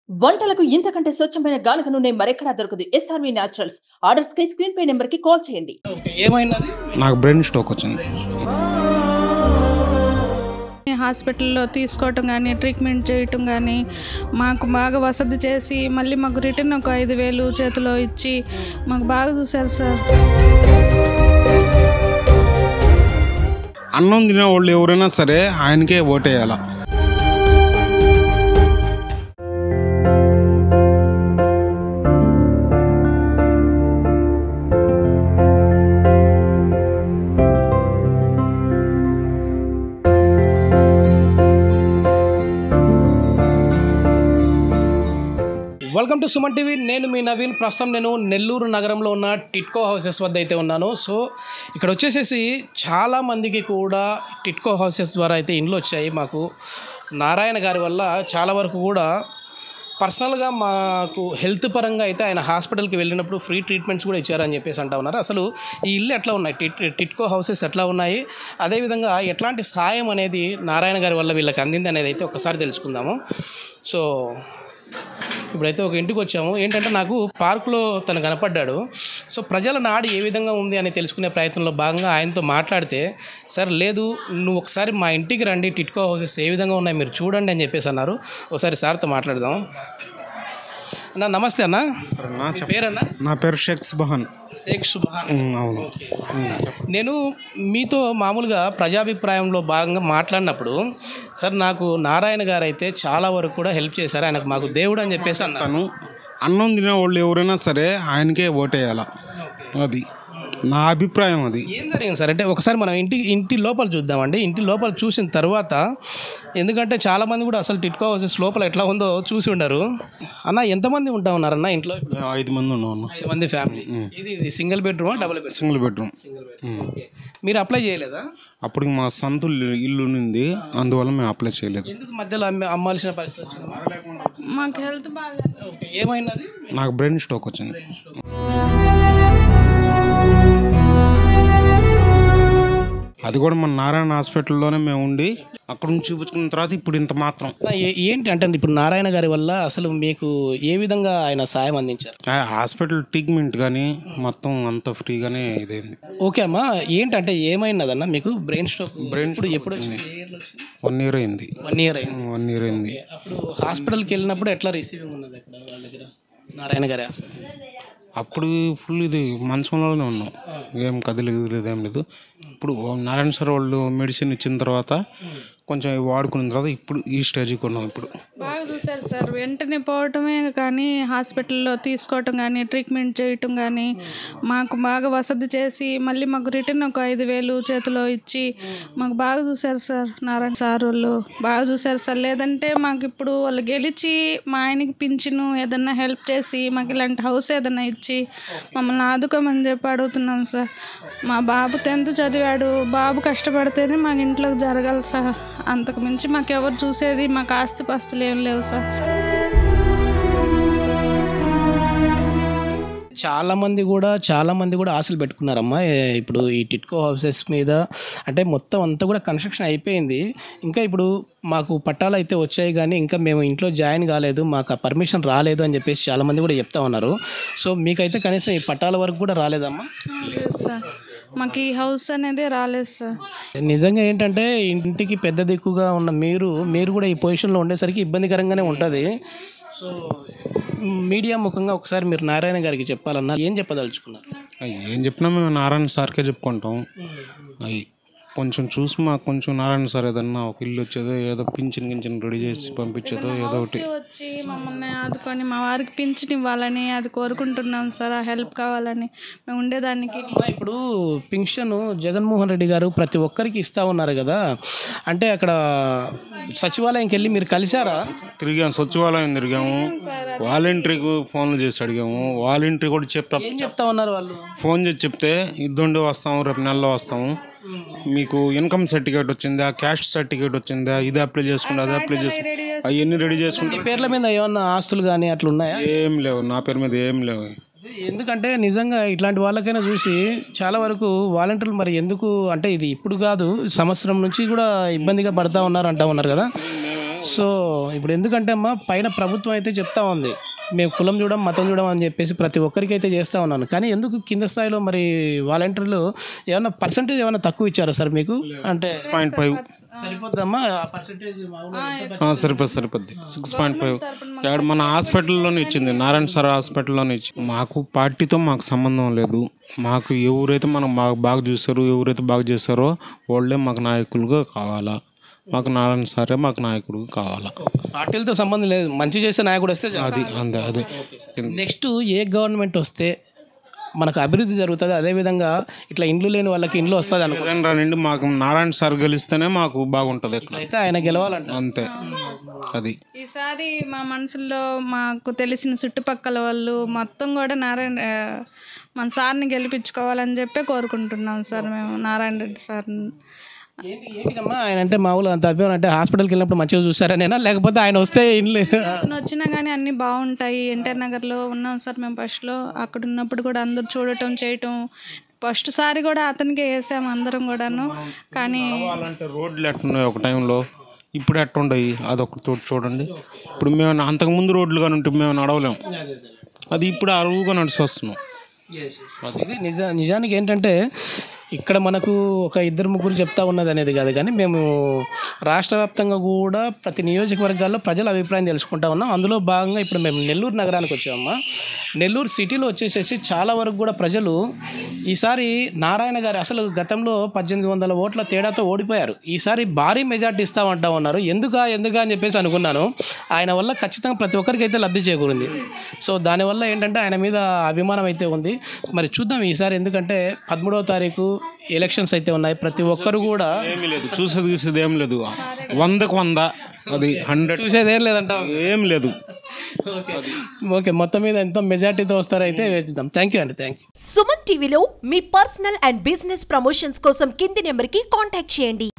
వంటలకు ఇంతకంటే స్వచ్ఛమైన గానుగ నూనె మరెక్కడా దొరకదు. SRV naturals. ఆర్డర్స్ కై స్క్రీన్ పై నెంబర్ కి కాల్ చేయండి. ఏమైనది? నాకు బ్రెయిన్ స్ట్రోక్ వచ్చింది. హాస్పిటల్లో తీసుకోవటం కానీ ట్రీట్మెంట్ చేయటం కానీ మాకు బాగా వసతి చేసి మళ్ళీ మాకు రిటర్న్ ఒక 5,000 చేతిలో ఇచ్చి మాకు బాగా చూశారు సార్. అన్నం తినేవాళ్ళు ఎవరైనా సరే ఆయనకే ఓటేయాల. Welcome to Suman TV. నేను మీ నవీన్. ప్రస్తుతం నేను నెల్లూరు నగరంలో ఉన్న టిట్కో హౌసెస్ వద్ద అయితే ఉన్నాను. సో ఇక్కడ వచ్చేసేసి చాలామందికి కూడా టిట్కో హౌసెస్ ద్వారా అయితే ఇండ్లు వచ్చాయి. మాకు నారాయణ గారి వల్ల చాలా వరకు కూడా పర్సనల్గా మాకు హెల్త్ పరంగా అయితే ఆయన హాస్పిటల్కి వెళ్ళినప్పుడు ఫ్రీ ట్రీట్మెంట్స్ కూడా ఇచ్చారని చెప్పేసి అంటా ఉన్నారు. అసలు ఈ ఇల్లు ఎట్లా ఉన్నాయి, టిట్కో హౌసెస్ ఎట్లా ఉన్నాయి, అదేవిధంగా ఎట్లాంటి సాయం అనేది నారాయణ గారి వల్ల వీళ్ళకి అందింది అనేది అయితే ఒకసారి తెలుసుకుందాము. సో ఇప్పుడైతే ఒక ఇంటికి వచ్చాము. ఏంటంటే నాకు పార్కులో తను కనపడ్డాడు. సో ప్రజల నాడి ఏ విధంగా ఉంది అని తెలుసుకునే ప్రయత్నంలో భాగంగా ఆయనతో మాట్లాడితే, సార్ లేదు నువ్వు ఒకసారి మా ఇంటికి రండి, టిట్కో హౌసెస్ ఏ విధంగా ఉన్నాయి మీరు చూడండి అని చెప్పేసి అన్నారు. ఒకసారి సార్తో మాట్లాడదాం. అన్న నమస్తే అన్న. పేరన్నా? నా పేరు షేక్ సుబహాన్. షేక్ సుబహాన్. అవును. నేను మీతో మామూలుగా ప్రజాభిప్రాయంలో భాగంగా మాట్లాడినప్పుడు సార్ నాకు నారాయణ గారు అయితే చాలా వరకు కూడా హెల్ప్ చేశారు, ఆయనకు మాకు దేవుడు అని చెప్పేసి అన్నారు. తను అన్నం తినేవాళ్ళు ఎవరైనా సరే ఆయనకే ఓటేయాల. అది నా అభిప్రాయం. అది ఏం జరిగింది సార్ అంటే ఒకసారి మనం ఇంటి లోపల చూద్దామండి. ఇంటి లోపల చూసిన తర్వాత, ఎందుకంటే చాలామంది కూడా అసలు టిట్కో హౌసెస్ లోపల ఎట్లా ఉందో చూసి ఉండరు. అన్న ఎంతమంది ఉంటా ఉన్నారన్న ఇంట్లో? 5 మంది ఉన్నాం. 5 మంది ఫ్యామిలీ. ఇది సింగిల్ బెడ్రూమా double bedroom? Single bedroom. Okay. మీరు అప్లై చేయలేదా? అప్పటికి మా సొంత ఇల్లు ఉంది, అందువల్ల మేము అప్లై చేయలేదు. ఎందుకు మధ్యలో అమ్మాల్సిన పరిస్థితి వచ్చింది? మాకు హెల్త్ బాగా. ఓకే. ఏమైనది? నాకు బ్రెయిన్ స్ట్రోక్ వచ్చింది. అది కూడా మన నారాయణ హాస్పిటల్లోనే మేము ఉండి అక్కడ నుంచి చూపించుకున్న తర్వాత ఇప్పుడు ఇంత మాత్రం. ఏంటి అంటే ఇప్పుడు నారాయణ గారి వల్ల అసలు మీకు ఏ విధంగా ఆయన సాయం అందించారు? హాస్పిటల్ ట్రీట్మెంట్ కానీ మొత్తం అంతా ఫ్రీగానే ఇదైంది. ఓకే అమ్మా. ఏంటంటే ఏమైనదన్న మీకు బ్రెయిన్ స్ట్రోక్? ఎప్పుడు వచ్చింది? 1 year అయింది. 1 year అయింది. 1 year అయింది. అప్పుడు హాస్పిటల్కి వెళ్ళినప్పుడు ఎట్లా రిసీవింగ్ ఉన్నది అక్కడ వాళ్ళ దగ్గర, నారాయణ గారి హాస్పిటల్? అప్పుడు ఫుల్ ఇది మంచంలోనే ఉన్నాం, ఏం కదిలేదు ఏం లేదు. ఇప్పుడు నారాయణ సార్ వాళ్ళు మెడిసిన్ ఇచ్చిన తర్వాత కొంచెం వాడుకున్న తర్వాత ఇప్పుడు ఈ స్టేజ్కి ఉన్నాం. ఇప్పుడు బాగా చూశారు సార్. వెంటనే పోవటమే కానీ హాస్పిటల్లో తీసుకోవటం కానీ ట్రీట్మెంట్ చేయటం కానీ మాకు బాగా వసతి చేసి మళ్ళీ మాకు రిటర్న్ ఒక 5,000 చేతిలో ఇచ్చి మాకు బాగా చూశారు సార్. నారాయణ సార్ వాళ్ళు బాగా చూశారు సార్. లేదంటే మాకు ఇప్పుడు వాళ్ళు గెలిచి మా ఆయనకి పింఛను ఏదన్నా హెల్ప్ చేసి మాకు ఇలాంటి హౌస్ ఏదన్నా ఇచ్చి మమ్మల్ని ఆదుకోమని చెప్పి అడుగుతున్నాం సార్. మా బాబు 10th చదివాడు. బాబు కష్టపడితేనే మాకు ఇంట్లోకి జరగాలి సార్. అంతకు మించి మాకు ఎవరు చూసేది, మాకు ఆస్తిపాస్తులు ఏం లేవు సార్. చాలామంది కూడా ఆశలు పెట్టుకున్నారమ్మా ఇప్పుడు ఈ టిట్కో హౌసెస్ మీద. అంటే మొత్తం అంతా కూడా కన్స్ట్రక్షన్ అయిపోయింది, ఇంకా ఇప్పుడు మాకు పట్టాలు అయితే వచ్చాయి కానీ ఇంకా మేము ఇంట్లో జాయిన్ కాలేదు, మాకు ఆ పర్మిషన్ రాలేదు అని చెప్పేసి చాలామంది కూడా చెప్తా ఉన్నారు. సో మీకైతే కనీసం ఈ పట్టాల వరకు కూడా రాలేదమ్మా? లేదు సార్, మాకు ఈ హౌస్ అనేది రాలేదు సార్. నిజంగా ఏంటంటే ఇంటికి పెద్ద దిక్కుగా ఉన్న మీరు కూడా ఈ పొజిషన్లో ఉండేసరికి ఇబ్బందికరంగానే ఉంటుంది. సో మీడియా ముఖంగా ఒకసారి మీరు నారాయణ గారికి చెప్పాలన్నా ఏం చెప్పదలుచుకున్నారు? ఏం చెప్పినా మేము నారాయణ సార్కే చెప్పుకుంటాం. అవి కొంచెం చూసి మాకు కొంచెం నారాయణ సార్ ఏదన్నా ఒక ఇల్లు వచ్చేదో, ఏదో పింఛన్ రెడీ చేసి పంపించేదో ఏదో ఒకటి వచ్చి మమ్మల్ని ఆదుకొని మా వారికి పింఛన్ ఇవ్వాలని అది కోరుకుంటున్నాం సార్. ఆ హెల్ప్ కావాలని మేము ఉండేదానికి. ఇప్పుడు పింఛన్ జగన్మోహన్ రెడ్డి గారు ప్రతి ఒక్కరికి ఇస్తా ఉన్నారు కదా, అంటే అక్కడ సచివాలయంకి వెళ్ళి మీరు కలిసారా? తిరిగాము, సచివాలయం తిరిగాము, వాలంటరీకి ఫోన్లు చేసి అడిగాము. వాలంటరీ కూడా ఏం చెప్తా ఉన్నారు వాళ్ళు? ఫోన్ చేసి చెప్తే ఇద్దండి వస్తాము, రేపు నెలలో వస్తాము, మీకు ఇన్కమ్ సర్టిఫికేట్ వచ్చిందా, క్యాస్ట్ సర్టిఫికేట్ వచ్చిందా, ఇది అప్లై చేసుకుంటే అది అప్లై చేసుకుంటే అవన్నీ రెడీ చేసుకుంటే. పేర్ల మీద ఏమన్నా ఆస్తులు కానీ అట్లా ఉన్నాయా? ఏం లేవు, నా పేరు మీద ఏం లేవు. ఎందుకంటే నిజంగా ఇట్లాంటి వాళ్ళకైనా చూసి చాలా వరకు వాలంటీర్లు మరి ఎందుకు అంటే ఇది ఇప్పుడు కాదు సంవత్సరం నుంచి కూడా ఇబ్బందిగా పడతా ఉన్నారు అంటా ఉన్నారు కదా. సో ఇప్పుడు ఎందుకంటే అమ్మా పైన ప్రభుత్వం అయితే చెప్తా ఉంది మేము కులం చూడం మతం చూడం అని చెప్పేసి ప్రతి ఒక్కరికి అయితే చేస్తూ ఉన్నాను, కానీ ఎందుకు కింద స్థాయిలో మరి వాలంటీర్లు ఏమైనా పర్సంటేజ్ ఏమైనా తక్కువ ఇచ్చారా సార్ మీకు? అంటే 6.5 సరిపోద్దమ్మా ఆ పర్సంటేజ్? సరిపోద్ది 6.5 మన హాస్పిటల్లోనే ఇచ్చింది, నారాయణ సార్ హాస్పిటల్లోనే ఇచ్చింది. మాకు పార్టీతో మాకు సంబంధం లేదు. మాకు ఎవరైతే మనం బాగా చూస్తారో ఎవరైతే బాగా చేస్తారో వాళ్ళే మాకు నాయకులుగా కావాలా, మాకు నారాయణ సారే మాకు నాయకుడు కావాలా. పార్టీలతో సంబంధం లేదు, మంచి చేసే నాయకుడు వస్తే అది అంతే. అదే నెక్స్ట్ ఏ గవర్నమెంట్ వస్తే మనకు అభివృద్ధి జరుగుతుంది, అదేవిధంగా ఇట్లా ఇండ్లు లేని వాళ్ళకి ఇండ్లు వస్తుంది అనుకుంటా నుండి మాకు నారాయణ సార్ గెలిస్తేనే మాకు బాగుంటుంది. అయితే ఆయన గెలవాలంట అంతే. అది ఈసారి మా మనసులో మాకు తెలిసిన చుట్టుపక్కల వాళ్ళు మొత్తం కూడా మన సార్ని గెలిపించుకోవాలని చెప్పి కోరుకుంటున్నాం సార్ మేము, నారాయణ రెడ్డి సార్ని. ఏంటికమ్మా ఆయన అంటే మామూలు అంత అభిమానం అంటే హాస్పిటల్కి వెళ్ళినప్పుడు మంచిగా చూస్తారనేనా, లేకపోతే ఆయన వస్తే ఇండ్లు అతను వచ్చినా కానీ అన్నీ బాగుంటాయి. ఎన్టీఆర్ నగర్లో ఉన్నాం సార్ మేము ఫస్ట్లో, అక్కడ ఉన్నప్పుడు కూడా అందరూ చూడటం చేయటం, ఫస్ట్ సారి కూడా అతనికే వేసాము అందరం కూడాను. కానీ రోడ్లు ఎట్టున్నాయి ఒక టైంలో, ఇప్పుడు ఎట్టుండయి అదొకటి చూడండి. ఇప్పుడు మేము అంతకుముందు రోడ్లు కానీ ఉంటే మేము నడవలేము, అది ఇప్పుడు అరువుగా నడిచి వస్తున్నాం. ఇది నిజానికి ఏంటంటే ఇక్కడ మనకు ఒక 2-3 చెప్తా ఉన్నది అనేది కాదు, కానీ మేము రాష్ట్ర వ్యాప్తంగా కూడా ప్రతి నియోజకవర్గాల్లో ప్రజల అభిప్రాయం తెలుసుకుంటా ఉన్నాం. అందులో భాగంగా ఇప్పుడు మేము నెల్లూరు నగరానికి వచ్చామమ్మా. నెల్లూరు సిటీలో వచ్చేసేసి చాలా వరకు కూడా ప్రజలు ఈసారి నారాయణ గారు అసలు గతంలో 1800 ఓట్ల తేడాతో ఓడిపోయారు, ఈసారి భారీ మెజార్టీ ఇస్తామంటా ఉన్నారు. ఎందుకా అని చెప్పేసి అనుకున్నాను. ఆయన వల్ల ఖచ్చితంగా ప్రతి ఒక్కరికి అయితే లబ్ధి చేకూరింది. సో దానివల్ల ఏంటంటే ఆయన మీద అభిమానం అయితే ఉంది. మరి చూద్దాం ఈసారి, ఎందుకంటే 13వ తారీఖు ఎలక్షన్స్ అయితే ఉన్నాయి. ప్రతి ఒక్కరు కూడా ఏమీ లేదు, చూసేది ఏం లేదు, 100కు 100 అది 100 చూసేదేం లేదంట, ఏం లేదు. ఓకే, మొత్తం మీద ఎంతో మెజార్టీతో వస్తారైతే వేద్దాం. థ్యాంక్ యూ అండి, థ్యాంక్ యూ. సుమన్ టీవీలో మీ పర్సనల్ అండ్ బిజినెస్ ప్రమోషన్స్ కోసం కింది నెంబర్కి కాంటాక్ట్ చేయండి.